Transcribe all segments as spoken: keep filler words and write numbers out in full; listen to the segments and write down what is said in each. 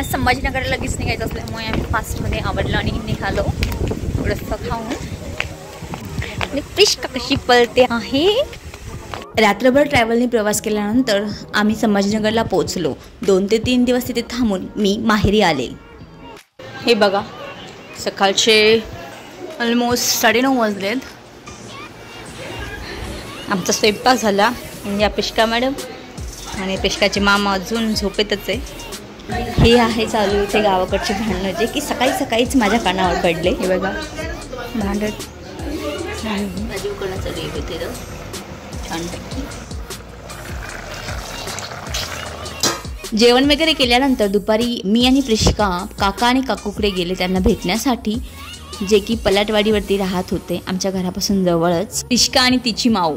आम्हाला संभाजीनगर लगेच निघायचं असल्यामुळे आम्ही फास्टमध्ये आवडलं आणि निघालो थोडंसं खाऊन. आणि पिष्का कशी पळते आहे. रात्रभर ट्रॅव्हलने प्रवास केल्यानंतर आम्ही संभाजीनगरला पोहोचलो. दोन ते तीन दिवस तिथे थांबून मी माहेरी आले. हे बघा सकाळचे ऑलमोस्ट साडेनऊ वाजलेत. आमचा स्वयंपाक झाला. या पिष्का मॅडम आणि पिष्काचे मामा अजून झोपेतच आहे. हे आहे चालू इथे गावाकडचे भांडणं जे की सकाळी सकाळीच माझ्या कानावर पडले. हे बघा भांडत भाजी उकळण्याचं रेट होते तर छानपैकी. जेवण वगैरे केल्यानंतर दुपारी मी आणि प्रिष्का काका आणि काकूकडे गेले त्यांना भेटण्यासाठी, जे की पलाटवाडीवरती राहत होते आमच्या घरापासून जवळच. प्रिष्का आणि तिची माऊ.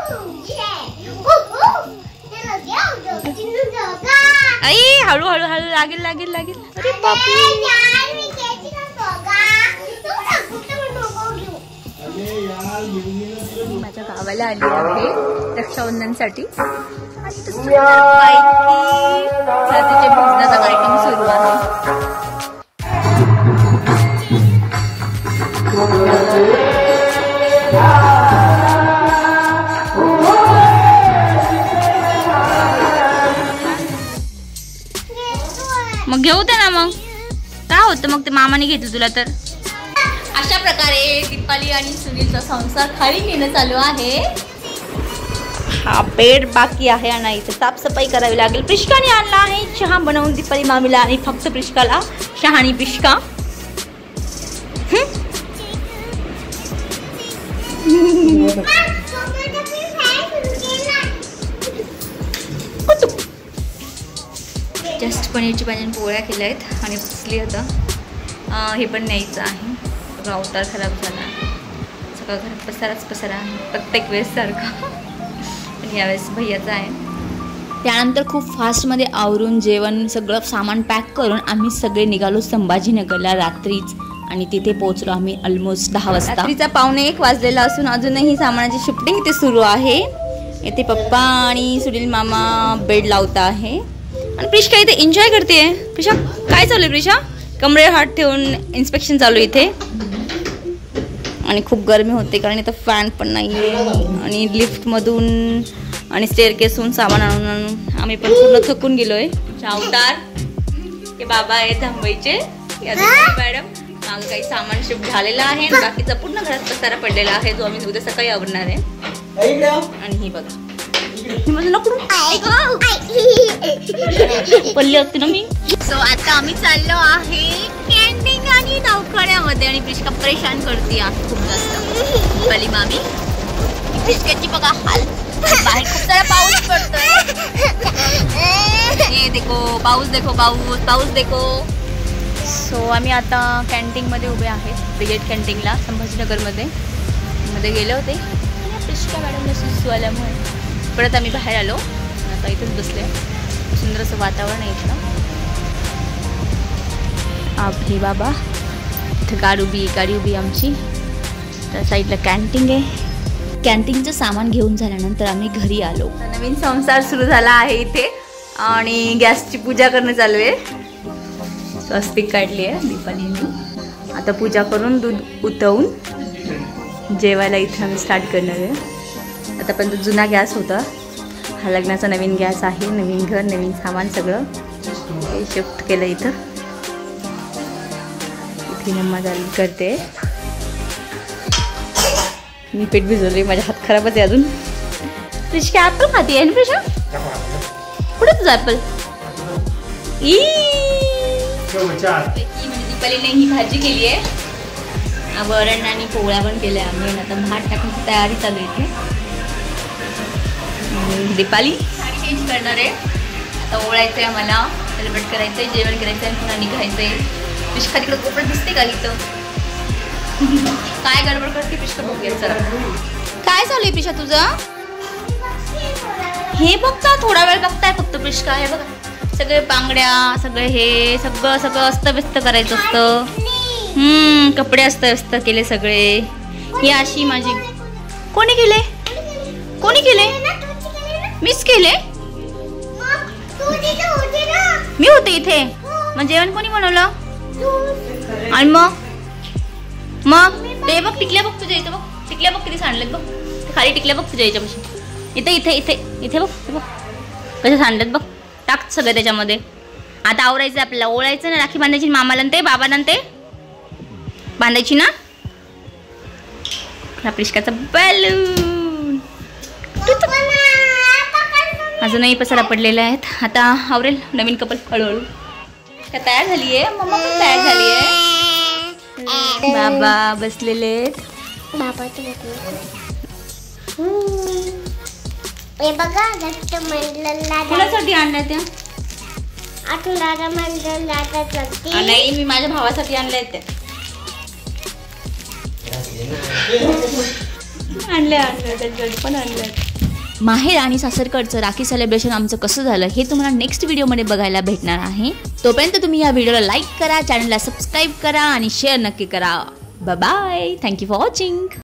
आई हळू हळू हळू लागेल लागेल लागेल. अरे माझ्या गावाला आली आहे रक्षाबंधनसाठी. तिचे भोजनाचा कार्यक्रम सुरू आहे. मग घेऊ दे ना. मग काय होतं मग ते मामाने घेतलं तुला तर. अशा प्रकारे दीपाली आणि सुनीलचा संसार खाली नेणं चालू आहे. हा बेड बाकी आहे आणि इथे साफसफाई करावी लागेल. प्रिष्काने आणला आहे चहा बनवून दीपाली मामीला आणि फक्त प्रिष्काला चहा आणि पिष्का. जस्ट पनीरची भाजी पोळ्या केल्या आहेत आणि बसली आता. हे पण न्यायचं आहे. अवतार खराब झाला. सगळं घरात पसाराच पसारा आहे प्रत्येक वेळेस सारखा. पण यावेळेस भैयाचा आहे. त्यानंतर खूप फास्टमध्ये आवरून जेवण सगळं सामान पॅक करून आम्ही सगळे निघालो संभाजीनगरला रात्रीच. आणि तिथे पोहोचलो आम्ही ऑलमोस्ट दहा वाजता. रात्रीचा पावणे एक वाजलेला असून अजूनही सामानाची शिफ्टिंग इथे सुरू आहे. इथे पप्पा आणि सुनील मामा बेड लावता आहे आणि प्रिष्का इथे एन्जॉय करते. प्रिशा काय चालू आहे प्रिशा? कमरे हात ठेवून इन्स्पेक्शन चालू आहे इथे. आणि खूप गरमी होते कारण इथं फॅन पण नाही आहे. आणि लिफ्टमधून आणि स्टेअरकेसहून सामान आणून आणून आम्ही पण पूर्ण थकून गेलो आहे. अवतार हे बाबा आहेत धांबईचे. मॅडम मागं काही सामान शिफ्ट झालेलं आहे. बाकीचा पूर्ण घरात पसारा पडलेला आहे जो आम्ही उद्या सकाळी आवरणार आहे. आणि ही बघा पडले असते ना मी. सो आता आम्ही चाललो आहे कॅन्टीन आणि दवाखान्यामध्ये. आणि प्रिष्का परेशान करते आहे खूप जास्त. पली मामी प्रिष्काची बघा हाल. बाहेर खूप सारा पाऊस पडतोय. हे देखो पाऊस देखो पाऊस पाऊस देखो. सो आम्ही आता कॅन्टीनमध्ये उभे आहेत. ब्रिगेड कॅन्टीनला संभाजीनगरमध्ये मध्ये गेले होते. प्रिष्का मॅडमला सुसू आल्यामुळे परत आम्ही बाहेर आलो. आता इथेच बसले. सुंदर असं वातावरण आहे इथलं. आपली बाबा इथं गाडी उभी गाडी उभी आमची. त्या साईडला कॅन्टीन आहे. कॅन्टीनचं सामान घेऊन झाल्यानंतर आम्ही घरी आलो. नवीन संसार सुरू झाला आहे इथे आणि गॅसची पूजा करणं चालू आहे. स्वस्तिक काढली आहे दीपालीने. आता पूजा करून दूध उतवून जेवायला इथे आम्ही स्टार्ट करणार आहे. आतापर्यंत जुना गॅस होता. हा लग्नाचा नवीन गॅस आहे. नवीन घर नवीन सामान सगळं हे शिफ्ट केलं इथं. इथे नम्मा चालू करते. मी पीठ भिजवले. माझ्या हात खराबच आहे अजून. प्रिष्का ॲपल खाते आहे ना प्रिशा? कुठे तुझं ॲपल? ई म्हणजे दीपालीने ही भाजी केली आहे. वरण आणि पोळ्या पण केल्या आम्ही. आता भात टाकण्याची तयारी चालू आहे. दीपाली साडी चेंज करणार आहे. आता ओळायचं आहे आम्हाला. सेलिब्रेट करायचं आहे. जेवण करायचं आहे. पुन्हा निघायचं आहे. प्रिष्का तिकडे कोपऱ्यात दिसते का इथं? काय गडबड करते प्रिष्का बघूया चला. काय चालू आहे प्रिशा तुझं? हे बघता थोडा वेळ बघताय फक्त प्रिष्का. हे बघा सगळे बांगड्या सगळे हे सगळं सगळं अस्तव्यस्त करायचं असतं. हम्म कपडे अस्तव्यस्त केले सगळे. ही अशी माझी कोणी केले? कोणी केले? मीच केले. मी होते इथे. मग जेवण कोणी बनवलं? आणि मग मग ते बघ टिकल्या बघ तुझ्या इथं बघ, टिकल्या बघ किती सांडलेत बघ, खाली टिकल्या बघ तुझ्या याच्यापासून. इथे इथे इथे इथे बघ बघ कसे सांडलेत बघ. टाक सगळं त्याच्यामध्ये. आता आवरायचं आपल्याला, ओळायचं ना, राखी बांधायची मामाला ते बाबाला ते बांधायची ना. प्रिशकाचा बलून अजूनही पसारा पडलेला आहेत. आता आवरेल नवीन कपल हळूहळू. का तयार झाली आहे? मम्मा पण तयार झाली आहे. बाबा बसलेले आहेत. कुणासाठी आणल्या त्या? नाही, मी माझ्या भावासाठी आणल्या आहेत त्या. आणल्या आणल्या त्यांच्यासाठी पण आणल्या. माहेर आणि सासरकडचं राखी सेलिब्रेशन आमचं कसं झालं हे तुम्हाला नेक्स्ट व्हिडिओमध्ये बघायला भेटणार आहे. तोपर्यंत तुम्ही या व्हिडिओला लाईक करा, चॅनलला सबस्क्राईब करा आणि शेअर नक्की करा. Bye bye. Thank you for watching.